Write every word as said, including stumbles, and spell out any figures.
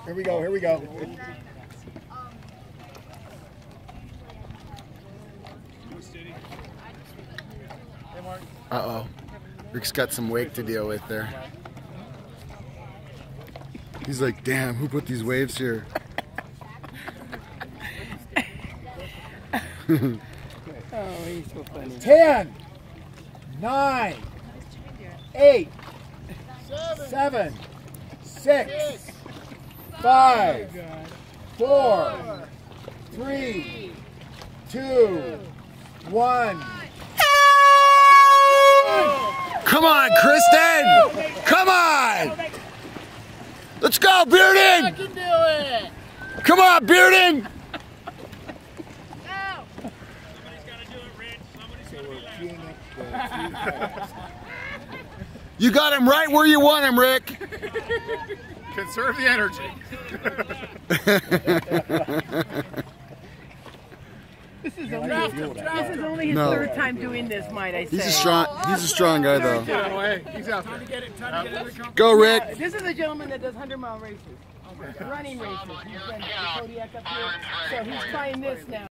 Here we go, here we go. Uh-oh. Rick's got some wake to deal with there. He's like, damn, who put these waves here? Oh, he's so funny. Ten, nine, eight, seven, six, five, four, three, two, one. Come on, Kristen! Come on! Let's go, Bearden! I can do it! Come on, Bearden! You got him right where you want him, Rick. Conserve the energy. This is only, this is only his No. third time doing this, might I say. He's a strong, he's a strong guy, though. He's out there. Go, Rick. This is a gentleman that does hundred mile races, running races. He's done the Kodiak up here, so he's trying this now.